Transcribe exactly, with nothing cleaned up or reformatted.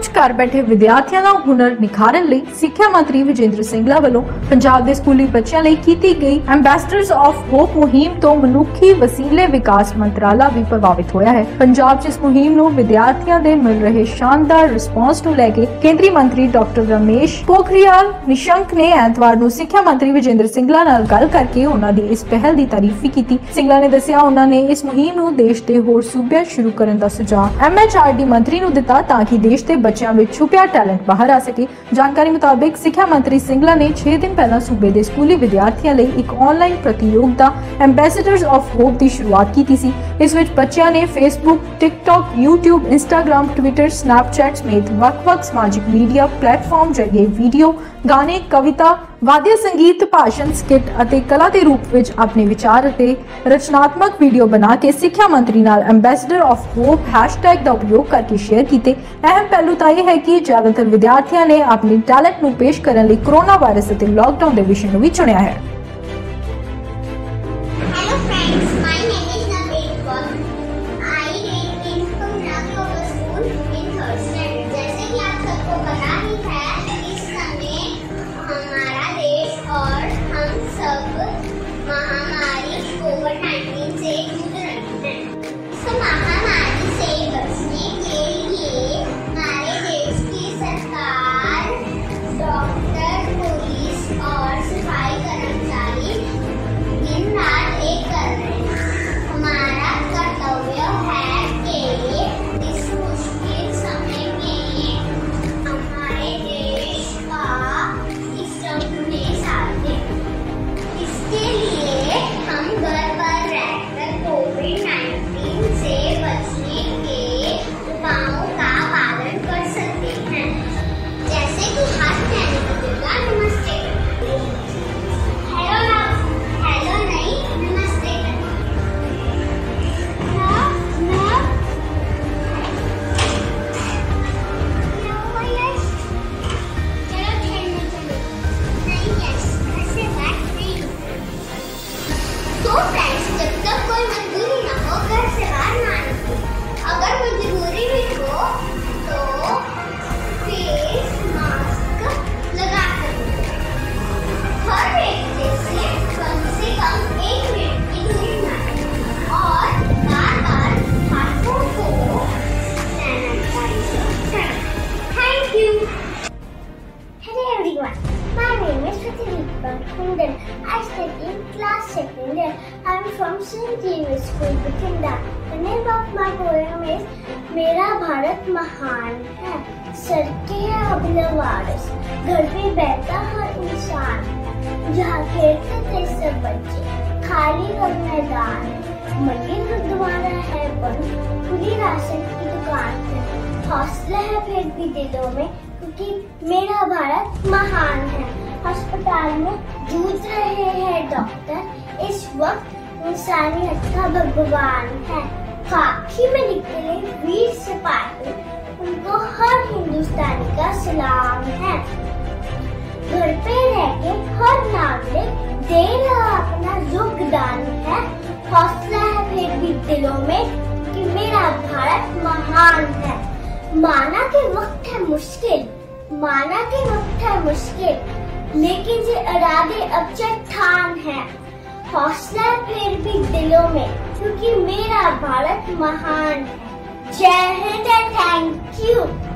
ਵਿੱਚ ਘਰ ਬੈਠੇ ਵਿਦਿਆਰਥੀਆਂ ਦਾ ਹੁਨਰ ਨਿਖਾਰਨ ਲਈ ਸਿੱਖਿਆ ਮੰਤਰੀ ਵਿਜੇਂਦਰ ਸਿੰਗਲਾ ਵੱਲੋਂ ਪੰਜਾਬ ਦੇ ਸਕੂਲੀ ਬੱਚਿਆਂ ਲਈ ਕੀਤੀ ਗਈ ਐਂਬੈਸਡਰਸ ਆਫ ਹੋਪ ਮੁਹਿੰਮ ਤੋਂ ਮਨੁੱਖੀ ਵਸੀਲੇ ਵਿਕਾਸ ਮੰਤਰਾਲਾ ਵੀ ਪ੍ਰਭਾਵਿਤ ਹੋਇਆ ਹੈ। ਪੰਜਾਬ 'ਚ ਇਸ ਮੁਹਿੰਮ ਨੂੰ ਵਿਦਿਆਰਥੀਆਂ ਦੇ ਮਿਲ ਰਹੇ ਸ਼ਾਨਦਾਰ ਰਿਸਪਾਂਸ ਨੂੰ ਲੈ ਕੇ ਕੇਂਦਰੀ ਮੰਤਰੀ ਡਾਕਟਰ ਰਮੇਸ਼ ਪੋਖਰਿਆਲ ਨਿਸ਼ੰਕ ਨੇ ਐਤਵਾਰ ਨੂੰ ਸਿੱਖਿਆ ਮੰਤਰੀ ਵਿਜੇਂਦਰ ਸਿੰਗਲਾ ਨਾਲ ਗੱਲ ਕਰਕੇ ਉਹਨਾਂ ਦੀ ਇਸ ਪਹਿਲ ਦੀ ਤਾਰੀਫ ਵੀ ਕੀਤੀ। ਸਿੰਗਲਾ ਨੇ ਦੱਸਿਆ ਉਹਨਾਂ ਨੇ ਇਸ ਮੁਹਿੰਮ ਨੂੰ ਦੇਸ਼ ਦੇ ਹੋਰ ਸੂਬਿਆਂ ਸ਼ੁਰੂ ਕਰਨ ਦਾ ਸੁਝਾਅ ਐਮ ਐਚ ਆਰ ਡੀ ਮੰਤਰੀ ਨੂੰ ਦਿੱਤਾ ਤਾਂ ਕਿ ਦੇਸ਼ ਦੇ ਬੱਚਿਆਂ ਵਿੱਚ ਛੁਪਿਆ ਟੈਲੈਂਟ ਬਾਹਰ ਆ ਸਕੇ। ਜਾਣਕਾਰੀ ਮੁਤਾਬਿਕ ਸਿੱਖਿਆ ਮੰਤਰੀ ਸਿੰਗਲਾ ਨੇ ਛੇ ਦਿਨ ਪਹਿਲਾਂ ਸੂਬੇ ਦੇ ਸਕੂਲੀ ਵਿਦਿਆਰਥੀਆਂ ਲਈ ਇੱਕ ਆਨਲਾਈਨ ਪ੍ਰਤੀਯੋਗਤਾ ਐਂਬੈਸਡਰਸ ਆਫ ਹੋਪ ਦੀ ਸ਼ੁਰੂਆਤ ਕੀਤੀ ਸੀ। ਇਸ ਵਿੱਚ ਬੱਚਿਆਂ ਨੇ Facebook, TikTok, YouTube, Instagram, Twitter, Snapchat ਸਮੇਤ ਵੱਖ-ਵੱਖ ਸਮਾਜਿਕ ਮੀਡੀਆ ਪਲੇਟਫਾਰਮ ਜਰੀਏ ਵੀਡੀਓ, ਗਾਣੇ, ਕਵਿਤਾ, ਵਾद्य ਸੰਗੀਤ, ਭਾਸ਼ਣ, ਸਕਿੱਟ ਅਤੇ ਕਲਾ ਦੇ ਰੂਪ ਵਿੱਚ ਆਪਣੇ ਵਿਚਾਰ ਅਤੇ ਰਚਨਾਤਮਕ ਵੀਡੀਓ ਬਣਾ ਕੇ ਸਿੱਖਿਆ ਮੰਤਰੀ ਨਾਲ ਐਂਬੈਸਡਰ ਆਫ ਹੋਪ ਹੈਸ਼ਟੈਗ ਦਾ ਉਪਯੋਗ ਕਰਕੇ ਸ਼ੇਅਰ ਕੀਤੇ। ਅਹਿਮ ਪਹਿਲੂ ਤਾਂ ਇਹ ਹੈ ਕਿ ਜ਼ਿਆਦਾਤਰ ਵਿਦਿਆਰਥੀਆਂ ਨੇ ਆਪਣੀ ਟੈਲੈਂਟ ਨੂੰ ਪੇਸ਼ ਕਰਨ ਲਈ ਕੋਰੋਨਾ ਵਾਇਰਸ ਅਤੇ ਲਾਕਡਾਊਨ ਦੇ ਵਿਸ਼ੇ ਨੂੰ ਵੀ ਚੁਣਿਆ ਹੈ। Hello friends, my name is Naveen Kaur. I read in Punjab Public School in third standard. जैसे कि आप सबको पता ही है, इस समय हमारा देश और हम सब महामारी कोविड नाइन्टीन से जूझ रहे हैं। इस महामारी से बचने के लिए हमारे देश की सरकार, डॉक्टर, पुलिस और सफाई कर्मचारी दिन रात एक कर रहे हैं। हमारा कर्तव्य है कि इस मुश्किल समय में हमारे देश का इस जंग में साथ दें। इसके लिए हम घर पर रहकर कोविड नाइन्टीन से बचने के उपायों का पालन कर सकते हैं, जैसे कि हाथ धोने की जगह नमस्ते करना, हेलो ना हेलो नहीं नमस्ते करना, ना ना ना भैया चलो खेलने चलो, नहीं यस घर से बाहर नहीं। तो फ्रेंड्स, जब तक कोई मजबूरी ना हो घर से बाहर ना निकलो। अगर मजबूरी भी हो तो फेस मास्क लगा कर हर व्यक्ति से कम से कम एक मिनट की दूरी बनाएं और बार बार हाथों को सैनिटाइज करें। Thank you. Hello everyone, my name is Prathilika Kundan. I study in class second year. I am from Saint James School, Bathinda. The name of my poem is मेरा भारत महान है। सड़कें हैं अबला वारिस, घर पे बैठा हर इंसान, जहाँ खेलते थे सब बच्चे, खाली घर मैदान, मंदिर गुरुद्वारा है बंद, खुली राशन की दुकान है। हौसला है फिर भी दिलों में, क्योंकि मेरा भारत महान है। अस्पताल में जूझ रहे हैं डॉक्टर, इस वक्त इंसानियत का भगवान है। खाकी में निकले वीर सिपाही, उनको हर हिंदुस्तानी का सलाम है। घर पे रह के हर नागरिक दे रहा अपना योगदान है। हौसला है फिर भी दिलों में कि मेरा भारत महान है। माना के वक्त है मुश्किल, माना के वक्त है मुश्किल, लेकिन ये इरादे अब चट्टान है। हौसला फिर भी दिलों में, क्योंकि मेरा भारत महान है। जय हिंद, थैंक यू।